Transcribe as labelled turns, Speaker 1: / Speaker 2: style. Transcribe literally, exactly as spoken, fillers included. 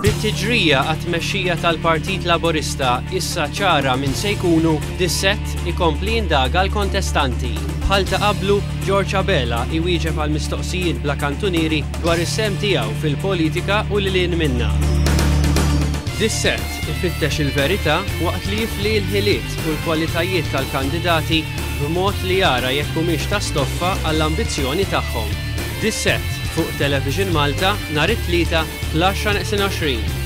Speaker 1: Bit-tiġrija għat-tmexxija tal-Partit Laburista issa ċara minn se jkunu dis-sett ikompli jindaga l-kontestanti. Bħal ta' qablu George Abela iwieġeb għal mistoqsijiet bla kantunieri dwar is-sehem tiegħu fil-politika u lilien minnha. Dis-sett ifittex il-verità waqt li jifli l-ħiliet u l-kwalitajiet tal-kandidati b'mod li jara jekk humiex ta' stoffa għall-ambizzjoni tagħhom. Dis-sett fuq Television Malta nhar it-tlieta fl-għaxra naqsin għoxrin.